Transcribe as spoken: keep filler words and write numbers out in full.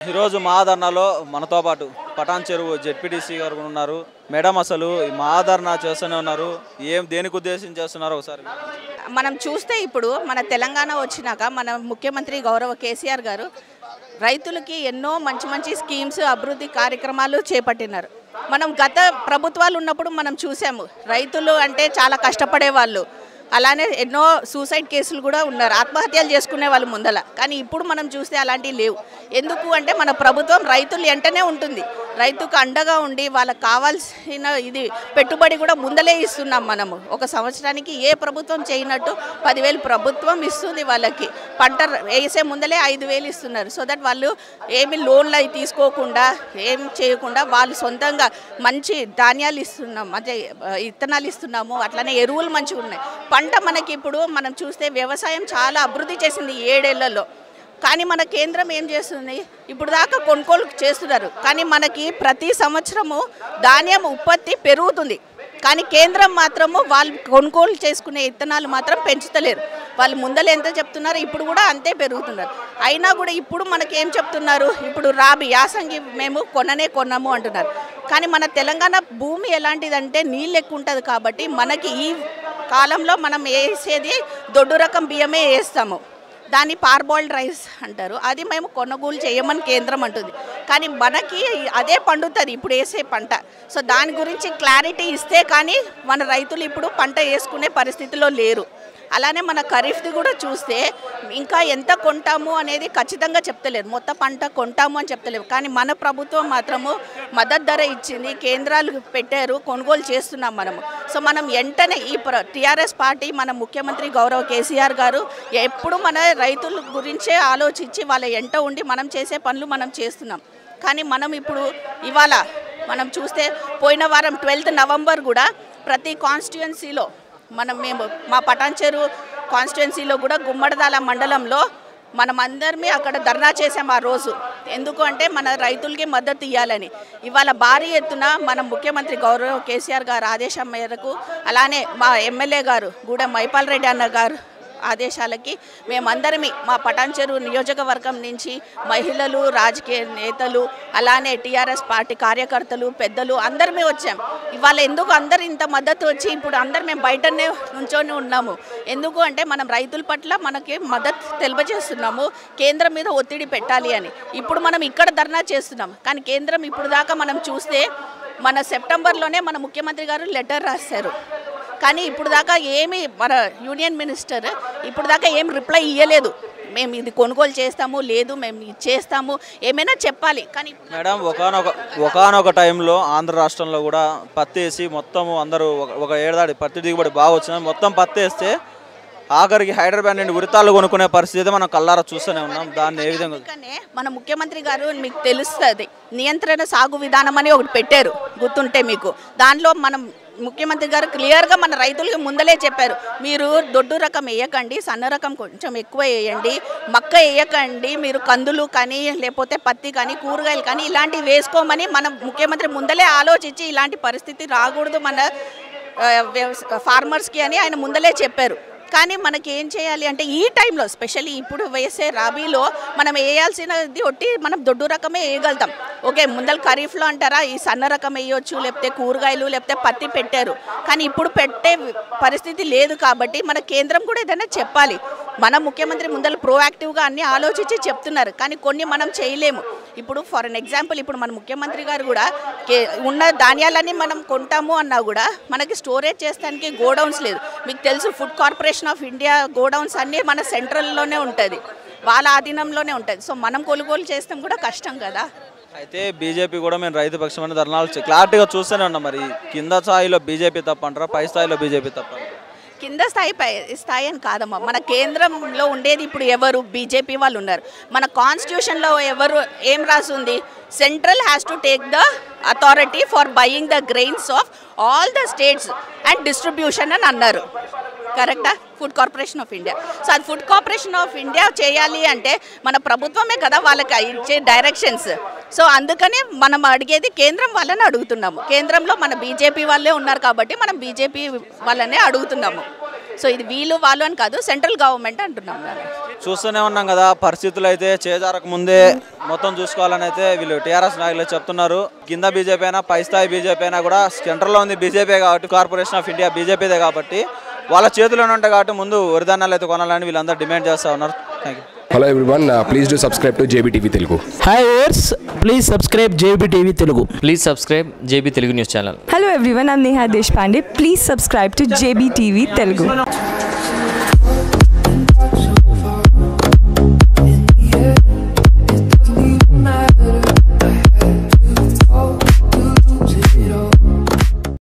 ఈరోజు మహాధర్నాలో మనతో పాటు పటాన్ చెరువు జెడ్పీటీసీ గారు ఉన్నారు. మేడం, అసలు ఈ మహాధర్నా చేస్తూనే ఉన్నారు, ఏం దేనికి ఉద్దేశించి చేస్తున్నారు ఒకసారి? మనం చూస్తే ఇప్పుడు మన తెలంగాణ వచ్చినాక మన ముఖ్యమంత్రి గౌరవ కేసీఆర్ గారు రైతులకి ఎన్నో మంచి మంచి స్కీమ్స్ అభివృద్ధి కార్యక్రమాలు చేపట్టినారు. మనం గత ప్రభుత్వాలు ఉన్నప్పుడు మనం చూసాము, రైతులు అంటే చాలా కష్టపడే వాళ్ళు, అలానే ఎన్నో సూసైడ్ కేసులు కూడా ఉన్నారు, ఆత్మహత్యలు చేసుకునే వాళ్ళు ముందల. కానీ ఇప్పుడు మనం చూస్తే అలాంటివి లేవు. ఎందుకు అంటే మన ప్రభుత్వం రైతులు వెంటనే ఉంటుంది, రైతుకు అండగా ఉండి వాళ్ళకి కావాల్సిన ఇది పెట్టుబడి కూడా ముందలే ఇస్తున్నాం. మనము ఒక సంవత్సరానికి ఏ ప్రభుత్వం చేయనట్టు పదివేలు ప్రభుత్వం ఇస్తుంది వాళ్ళకి. పంట వేసే ముందలే ఐదు వేలు ఇస్తున్నారు. సో దట్ వాళ్ళు ఏమి లోన్లు అవి తీసుకోకుండా ఏం చేయకుండా వాళ్ళు సొంతంగా మంచి ధాన్యాలు ఇస్తున్నాం, అంటే విత్తనాలు ఇస్తున్నాము. అట్లనే ఎరువులు మంచిగా ఉన్నాయి. పంట మనకి ఇప్పుడు మనం చూస్తే వ్యవసాయం చాలా అభివృద్ధి చేసింది ఏడేళ్లలో. కానీ మన కేంద్రం ఏం చేస్తుంది, ఇప్పుడు దాకా కొనుగోలు చేస్తున్నారు. కానీ మనకి ప్రతి సంవత్సరము ధాన్యం ఉత్పత్తి పెరుగుతుంది. కానీ కేంద్రం మాత్రము వాళ్ళు కొనుగోలు చేసుకునే విత్తనాలు మాత్రం పెంచుతలేరు. వాళ్ళు ముందలు ఎంత చెప్తున్నారు, ఇప్పుడు కూడా అంతే పెరుగుతున్నారు. అయినా కూడా ఇప్పుడు మనకేం చెప్తున్నారు, ఇప్పుడు రాబి యాసంగి మేము కొననే కొన్నాము అంటున్నారు. కానీ మన తెలంగాణ భూమి ఎలాంటిదంటే నీళ్ళు ఎక్కువ ఉంటుంది. కాబట్టి మనకి ఈ కాలంలో మనం వేసేది దొడ్డు రకం బియ్యమే వేస్తాము, దాన్ని పార్బాయిల్డ్ రైస్ అంటారు. అది మేము కొనుగోలు చేయమని కేంద్రం అంటుంది. కానీ మనకి అదే పండుతుంది ఇప్పుడు వేసే పంట. సో దాని గురించి క్లారిటీ ఇస్తే కానీ మన రైతులు ఇప్పుడు పంట వేసుకునే పరిస్థితిలో లేరు. అలానే మన ఖరీఫ్ది కూడా చూస్తే ఇంకా ఎంత కొంటాము అనేది ఖచ్చితంగా చెప్తలేదు, మొత్తం పంట కొంటాము అని చెప్తలేవు. కానీ మన ప్రభుత్వం మాత్రము మద్దతు ధర ఇచ్చింది, కేంద్రాలు పెట్టారు, కొనుగోలు చేస్తున్నాం మనము. సో మనం వెంటనే ఈ టీఆర్ఎస్ పార్టీ మన ముఖ్యమంత్రి గౌరవ కేసీఆర్ గారు ఎప్పుడు మన రైతుల గురించే ఆలోచించి వాళ్ళ ఎంట ఉండి మనం చేసే పనులు మనం చేస్తున్నాం. కానీ మనం ఇప్పుడు ఇవాళ మనం చూస్తే పోయిన వారం ట్వెల్త్ నవంబర్ కూడా ప్రతి కాన్స్టిట్యుయెన్సీలో మనం మేము మా పటాన్ చెరువు కాన్స్టిట్యుయెన్సీలో కూడా గుమ్మడిదాల మండలంలో మనం అందరినీ అక్కడ ధర్నా చేసాం ఆ రోజు. ఎందుకు అంటే మన రైతులకి మద్దతు ఇవ్వాలని. ఇవాళ భారీ ఎత్తున మన ముఖ్యమంత్రి గౌరవ కేసీఆర్ గారు ఆదేశం మేరకు, అలానే మా ఎమ్మెల్యే గారు గూడెం మైపాల్ రెడ్డి అన్న గారు ఆదేశాలకి మేమందరమీ మా పటాన్ చెరువు నియోజకవర్గం నుంచి మహిళలు, రాజకీయ నేతలు, అలానే టీఆర్ఎస్ పార్టీ కార్యకర్తలు, పెద్దలు అందరమే వచ్చాం. ఇవాళ ఎందుకు అందరు ఇంత మద్దతు వచ్చి ఇప్పుడు అందరు మేము బయటనే నుంచొని ఉన్నాము. ఎందుకు అంటే మనం రైతుల పట్ల మనకి మద్దతు తెలియజేస్తున్నాము, కేంద్రం మీద ఒత్తిడి పెట్టాలి అని. ఇప్పుడు మనం ఇక్కడ ధర్నా చేస్తున్నాం. కానీ కేంద్రం ఇప్పుడు దాకా మనం చూస్తే మన సెప్టెంబర్లోనే మన ముఖ్యమంత్రి గారు లెటర్ రాశారు. కానీ ఇప్పుడు దాకా ఏమి మన యూనియన్ మినిస్టర్ ఇప్పుడు దాకా ఏం రిప్లై ఇవ్వలేదు. మేము ఇది కొనుగోలు చేస్తాము, లేదు మేము ఇది చేస్తాము, ఏమైనా చెప్పాలి. కానీ మేడం, ఒకనొక ఒకనొక టైంలో ఆంధ్ర రాష్ట్రంలో కూడా పత్తి వేసి మొత్తం అందరూ ఒక ఏడాది పత్తి దిగుబడి బాగా వచ్చింది. మొత్తం పత్తి వేస్తే ఆఖరికి హైదరాబాద్ నుండి ఉరితాళ్ళు కొనుక్కునే పరిస్థితి మనం కల్లారా చూస్తూనే ఉన్నాం. దాన్ని ఏ విధంగా మన ముఖ్యమంత్రి గారు మీకు తెలుస్తుంది నియంత్రణ సాగు విధానం అని ఒకటి పెట్టారు, గుర్తుంటే మీకు. దానిలో మనం ముఖ్యమంత్రి గారు క్లియర్గా మన రైతులకి ముందలే చెప్పారు, మీరు దొడ్డు రకం వేయకండి, సన్న రకం కొంచెం ఎక్కువ వేయండి, మక్క వేయకండి, మీరు కందులు కానీ లేకపోతే పత్తి కానీ కూరగాయలు కానీ ఇలాంటివి వేసుకోమని మన ముఖ్యమంత్రి ముందలే ఆలోచించి ఇలాంటి పరిస్థితి రాకూడదు మన ఫార్మర్స్కి అని ఆయన ముందలే చెప్పారు. కానీ మనకి ఏం చేయాలి అంటే ఈ టైంలో స్పెషల్లీ ఇప్పుడు వేసే రాబీలో మనం వేయాల్సినది ఒట్టి మనం దొడ్డు రకమే వేయగలుగుతాం. ఓకే, ముందల ఖరీఫ్లో అంటారా ఈ సన్న రకం వేయొచ్చు, లేకపోతే కూరగాయలు లేకపోతే పత్తి పెట్టారు. కానీ ఇప్పుడు పెట్టే పరిస్థితి లేదు. కాబట్టి మన కేంద్రం కూడా ఏదైనా చెప్పాలి. మన ముఖ్యమంత్రి ముందర ప్రోయాక్టివ్గా అన్నీ ఆలోచించి చెప్తున్నారు. కానీ కొన్ని మనం చేయలేము. ఇప్పుడు ఫర్ అన్ ఎగ్జాంపుల్ ఇప్పుడు మన ముఖ్యమంత్రి గారు కూడా ఉన్న ధాన్యాలన్నీ మనం కొంటాము అన్నా కూడా మనకి స్టోరేజ్ చేస్తానికి గోడౌన్స్ లేదు. మీకు తెలుసు food corporation of India godowns అన్నీ మన సెంట్రల్లోనే ఉంటుంది, వాళ్ళ ఆధీనంలోనే ఉంటుంది. సో మనం కొనుగోలు చేస్తాం కూడా కష్టం కదా. అయితే బీజేపీ కూడా మేము రైతు పక్షమైన ధర్నాలు క్లారిటీగా చూస్తూనే ఉన్నాం. మరి కింద స్థాయిలో బీజేపీ తప్ప అంటారా, పై స్థాయిలో బీజేపీ తప్ప? కింద స్థాయి పై స్థాయి అని కాదమ్మా, మన కేంద్రంలో ఉండేది ఇప్పుడు ఎవరు, బీజేపీ వాళ్ళు ఉన్నారు. మన కాన్స్టిట్యూషన్లో ఎవరు ఏం రాసి ఉంది, central has to take the authority for buying the grains of all the states and distribution అని అన్నారు. కరెక్టా? Food corporation of India. So అది ఫుడ్ కార్పొరేషన్ ఆఫ్ ఇండియా చేయాలి అంటే మన ప్రభుత్వమే కదా వాళ్ళకి ఇచ్చే డైరెక్షన్స్. సో అందుకని మనం అడిగేది కేంద్రం వాళ్ళని అడుగుతున్నాము. కేంద్రంలో మన బీజేపీ వాళ్ళే ఉన్నారు కాబట్టి మనం బీజేపీ వాళ్ళనే అడుగుతున్నాము. సో ఇది వీళ్ళు వాళ్ళు అని కాదు, సెంట్రల్ గవర్నమెంట్ అంటున్నాం. చూస్తూనే ఉన్నాం కదా, పరిస్థితులు అయితే చేజారక ముందే మొత్తం చూసుకోవాలని అయితే వీళ్ళు టీఆర్ఎస్ నాయకులు చెప్తున్నారు. కింద బీజేపీ అయినా పై స్థాయి బీజేపీ అయినా కూడా సెంట్రల్లో ఉంది బీజేపీ కాబట్టి, కార్పొరేషన్ ఆఫ్ ఇండియా బీజేపీదే కాబట్టి వాళ్ళ చేతిలోనే ఉంటాయి కాబట్టి ముందు వరిధాన్యాలు అయితే కొనాలని వీళ్ళందరూ డిమాండ్ చేస్తూ ఉన్నారు. Thank you. Hello everyone, please do subscribe to JB TV Telugu. Hi ఓర్స్, please subscribe JB TV Telugu. Please subscribe JB Telugu news channel. Hello everyone, I'm Neha Deshpande. Please subscribe to J B T V Telugu.